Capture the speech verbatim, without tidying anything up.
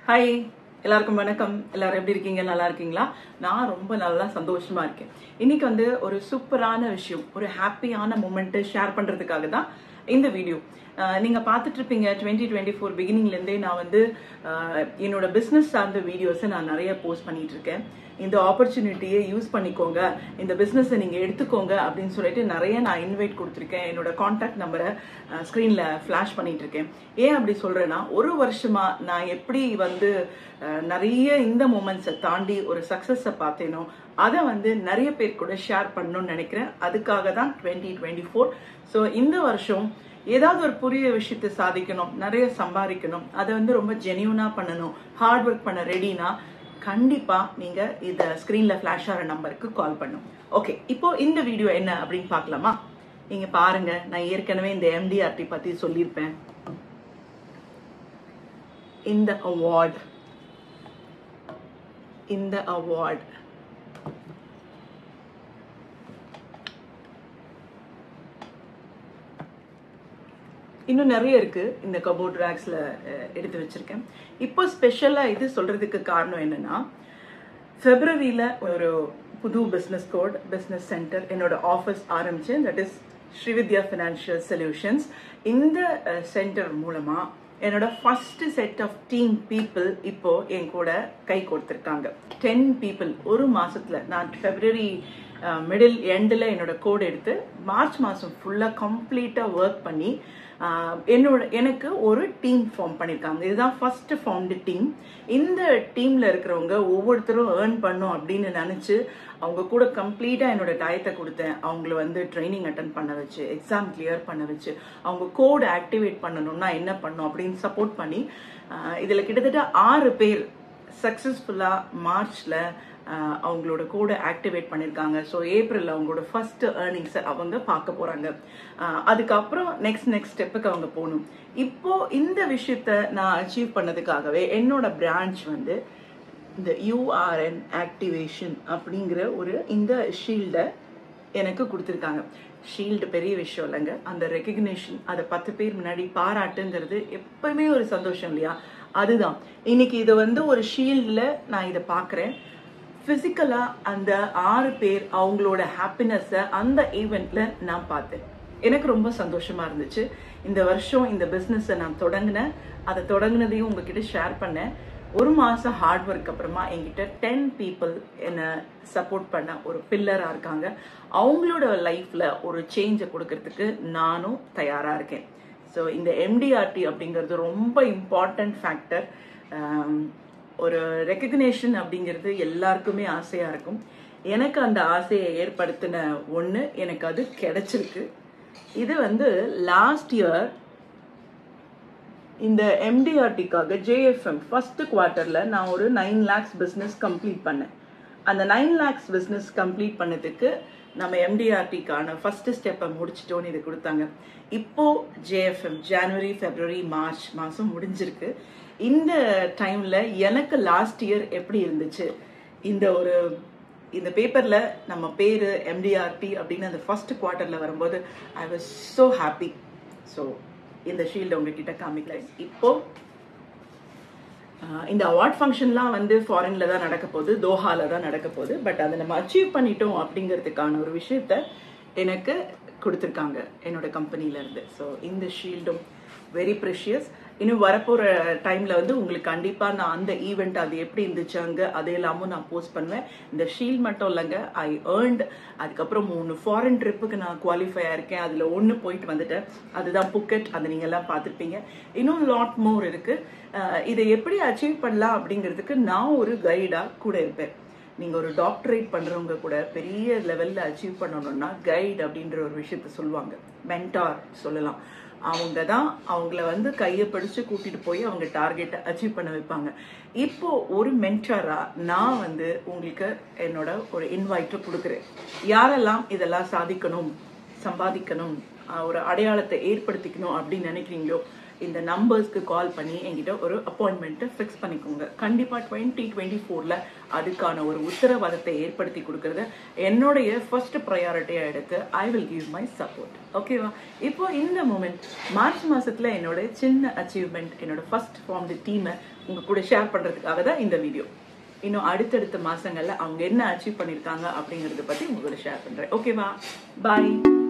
Hi எல்லாருக்கும் வணக்கம். எல்லாரும் எப்படி இருக்கீங்க? நல்லா இருக்கீங்களா? நான் ரொம்ப நல்லா சந்தோஷமா இருக்கேன். இன்னைக்கு வந்து ஒரு சூப்பரான விஷயம், ஒரு ஹாப்பியான மூமெண்ட் ஷேர் பண்றதுக்காக தான் இந்த வீடியோ. நீங்க பார்த்துட்டு இருப்பீங்க டுவெண்ட்டி டுவெண்ட்டி ஃபோர் பிகினிங்ல இருந்தே நான் வந்து என்னோட பிசினஸ் சார்ந்த வீடியோஸை நான் நிறைய போஸ்ட் பண்ணிட்டு இருக்கேன். இந்த ஆப்பர்ச்சுனிட்டியை யூஸ் பண்ணிக்கோங்க, இந்த பிஸ்னஸை நீங்கள் எடுத்துக்கோங்க அப்படின்னு சொல்லிட்டு நிறைய நான் இன்வைட் கொடுத்துருக்கேன். என்னோட கான்டாக்ட் நம்பரை ஸ்க்ரீனில் ஃப்ளாஷ் பண்ணிட்டு இருக்கேன். ஏன் அப்படி சொல்கிறேன்னா, ஒரு வருஷமா நான் எப்படி வந்து நிறைய இந்த மூமெண்ட்ஸை தாண்டி ஒரு சக்ஸஸை பார்த்தேனோ அதை வந்து நிறைய பேர் கூட ஷேர் பண்ணணும்னு நினைக்கிறேன். அதுக்காக தான் டுவெண்ட்டி டுவெண்ட்டி ஃபோர் ஸோ இந்த வருஷம் ஏதாவது ஒரு புதிய விஷயத்தை சாதிக்கணும், நிறைய சம்பாதிக்கணும், அதை வந்து ரொம்ப ஜெனியூனா பண்ணணும், ஹார்ட் ஒர்க் பண்ண ரெடினா கண்டிப்பா நீங்க இத ஸ்கிரீன்ல ஃபிளாஷ் ஆகிற நம்பருக்கு கால் பண்ணும். ஓகே, இப்போ இந்த வீடியோ என்ன அப்படின்னு பார்க்கலாமா? நீங்க பாருங்க, நான் ஏற்கனவே இந்த எம்டிஆர்டி பத்தி சொல்லியிருப்பேன். இந்த அவார்ட் இந்த அவார்ட் இன்னும் நிறைய இருக்கு. இந்த கபோர்ட் ரேக்ஸ்ல எடுத்து வச்சிருக்கேன். இப்போ ஸ்பெஷலா இது சொல்றதுக்கு காரணம் என்னன்னா, பிப்ரவரியில ஒரு புது பிசினஸ் கோட் பிசினஸ் சென்டர் என்னோட ஆஃபீஸ் ஆரம்பிச்சேன். That is Srividya financial solutions. இந்த சென்டர் மூலமா என்னோட first set of team people இப்போ என் கூட கை கொடுத்துருக்காங்க. டென் பீப்புள் ஒரு மாசத்துல. நான் பிப்ரவரி மிடில் எண்டில் என்னோட கோட் எடுத்து மார்ச் மாதம் ஃபுல்லாக கம்ப்ளீட்டாக ஒர்க் பண்ணி என்னோட எனக்கு ஒரு டீம் ஃபார்ம் பண்ணியிருக்காங்க. இதுதான் ஃபர்ஸ்ட் ஃபார்ம்டு டீம். இந்த டீமில் இருக்கிறவங்க ஒவ்வொருத்தரும் ஏர்ன் பண்ணும் அப்படின்னு நினச்சி அவங்க கூட கம்ப்ளீட்டாக என்னோட டயத்தை கொடுத்தேன். அவங்கள வந்து ட்ரைனிங் அட்டன் பண்ண வச்சு, எக்ஸாம் கிளியர் பண்ண வச்சு, அவங்க கோட் ஆக்டிவேட் பண்ணணும்னா என்ன பண்ணும் அப்படின்னு சப்போர்ட் பண்ணி இதில் கிட்டத்தட்ட ஆறு பேர் சக்ஸஸ்ஃபுல்லாக மார்ச்சில் அவங்களோட கோடை ஆக்டிவேட் பண்ணியிருக்காங்க. ஸோ ஏப்ரலில் அவங்களோட ஃபர்ஸ்ட் ஏர்னிங்ஸை அவங்க பார்க்க போகிறாங்க. அதுக்கப்புறம் நெக்ஸ்ட் நெக்ஸ்ட் ஸ்டெப்புக்கு அவங்க போகணும். இப்போ இந்த விஷயத்த நான் அச்சீவ் பண்ணதுக்காகவே என்னோட பிரான்ச் வந்து இந்த யூஆர்என் ஆக்டிவேஷன் அப்படிங்கிற ஒரு இந்த ஷீல்டை எனக்கு கொடுத்துருக்காங்க. ஷீல்டு பெரிய விஷயம் இல்லைங்க, அந்த ரெக்கக்னேஷன், அதை பத்து பேர் முன்னாடி பாராட்டுங்கிறது எப்பவுமே ஒரு சந்தோஷம் இல்லையா? அதுதான் இன்னைக்கு இதை வந்து ஒரு ஷீல்டில் நான் இதை பார்க்குறேன். பிசிக்கலா அந்த ஆறு பேர் அவங்களோட ஹாப்பினஸை அந்த ஈவெண்ட்ல நான் பார்த்தேன். எனக்கு ரொம்ப சந்தோஷமா இருந்துச்சு. இந்த வருஷம் இந்த பிஸ்னஸை நான் தொடங்கினேன். அதை தொடங்கினதையும் உங்ககிட்ட ஷேர் பண்ணேன். ஒரு மாசம் ஹார்ட் ஒர்க் அப்புறமா என்கிட்ட டென் பீப்புள் என்னை சப்போர்ட் பண்ண ஒரு பில்லரா இருக்காங்க. அவங்களோட லைஃப்ல ஒரு சேஞ்சை கொடுக்கறதுக்கு நானும் தயாரா இருக்கேன். ஸோ இந்த எம்டிஆர்டி அப்படிங்கிறது ரொம்ப இம்பார்ட்டன்ட் ஃபேக்டர். ஒரு ரெக்கக்னேஷன் அப்படிங்கிறது எல்லாருக்குமே ஆசையா இருக்கும். எனக்கு அந்த ஆசையை ஏற்படுத்தின ஒன்று எனக்கு அது கிடைச்சிருக்கு. இது வந்து லாஸ்ட் இயர் இந்த எம்டிஆர்டிக்காக ஜேஎஃப்எம் ஃபர்ஸ்ட் குவார்ட்டர்ல நான் ஒரு நைன் லேக்ஸ் பிஸ்னஸ் கம்ப்ளீட் பண்ணேன். அந்த நைன் லேக்ஸ் பிஸ்னஸ் கம்ப்ளீட் பண்ணதுக்கு நம்ம எம்டிஆர்டிக்கான ஃபர்ஸ்ட் ஸ்டெப்பை முடிச்சிட்டோன்னு இது கொடுத்தாங்க. இப்போ ஜேஎஃப்எம் ஜனவரி பிப்ரவரி மார்ச் மாதம் முடிஞ்சிருக்கு. இந்த டைம்ல எனக்கு லாஸ்ட் இயர் எப்படி இருந்துச்சு, இந்த ஒரு இந்த பேப்பர்ல நம்ம பேரு எம்டிஆர்டி அப்படின்னு அந்த ஃபர்ஸ்ட் குவார்ட்டர்ல வரும்போது I was so happy. So இந்த ஷீல்டு உங்ககிட்ட காமிக்கல. இப்போ இந்த அவார்ட் ஃபங்க்ஷன்லாம் வந்து ஃபாரின்ல தான் நடக்க போகுது, தோஹால தான் நடக்க போகுது. பட் அதை நம்ம அச்சீவ் பண்ணிட்டோம் அப்படிங்கிறதுக்கான ஒரு விஷயத்த எனக்கு கொடுத்துருக்காங்க என்னோட கம்பெனில இருந்து. ஸோ இந்த ஷீல்டும் வெரி ப்ரெஷியஸ். இன்னும் வரப்போற டைம்ல வந்து உங்களுக்கு கண்டிப்பா நான் அந்த ஈவெண்ட் அது எப்படி இருந்துச்சு அங்க அது எல்லாமும் நான் போஸ்ட் பண்ணுவேன். இந்த ஷீல்ட் மட்டும் இல்லைங்க, ஐ ஏர்ன்ட். அதுக்கப்புறம் மூணு ஃபாரின் ட்ரிப்புக்கு நான் குவாலிஃபை ஆயிருக்கேன். அதுல ஒன்று போயிட்டு வந்துட்டேன், அதுதான் புக்கெட். அதை நீங்க எல்லாம் பார்த்துருப்பீங்க. இன்னும் லாட் மோர் இருக்கு. இதை எப்படி அச்சீவ் பண்ணலாம் அப்படிங்கிறதுக்கு நான் ஒரு கைடா கூட இருப்பேன். நீங்க ஒரு டாக்டரேட் பண்றவங்க கூட பெரிய லெவல்ல அச்சீவ் பண்ணணும்னா கைட் அப்படின்ற ஒரு விஷயத்த சொல்லுவாங்க, மென்டார் சொல்லலாம். அவங்க தான் அவங்கள வந்து கையை பிடிச்சு கூட்டிட்டு போய் அவங்க டார்கெட்டை அச்சீவ் பண்ண வைப்பாங்க. இப்போ ஒரு மென்டாரா நான் வந்து உங்களுக்கு என்னோட ஒரு இன்வைட்டை கொடுக்குறேன். யாரெல்லாம் இதெல்லாம் சாதிக்கணும், சம்பாதிக்கணும், ஒரு அடையாளத்தை ஏற்படுத்திக்கணும் அப்படின்னு நினைக்கிறீங்களோ, இந்த நம்பர்ஸ்க்கு கால் பண்ணி என்கிட்ட ஒரு அப்பாயின்மெண்ட்டை ஃபிக்ஸ் பண்ணிக்கோங்க. கண்டிப்பா டுவெண்ட்டி டுவெண்ட்டி ஃபோர்ல அதுக்கான ஒரு உத்தரவாதத்தை ஏற்படுத்தி கொடுக்கறது என்னுடைய ஃபர்ஸ்ட் ப்ரையாரிட்டியா எடுத்து I will give my support. ஓகேவா? இப்போ இந்த மூமெண்ட் மார்ச் மாசத்துல என்னோட சின்ன அச்சீவ்மெண்ட், என்னோட ஃபர்ஸ்ட் ஃபார்ம்டு டீமை உங்க கூட ஷேர் பண்றதுக்காக தான் இந்த வீடியோ. இன்னும் அடுத்தடுத்த மாசங்கள்ல அவங்க என்ன அச்சீவ் பண்ணிருக்காங்க அப்படிங்கறத பத்தி உங்களோட ஷேர் பண்றேன். ஓகேவா? பாய்.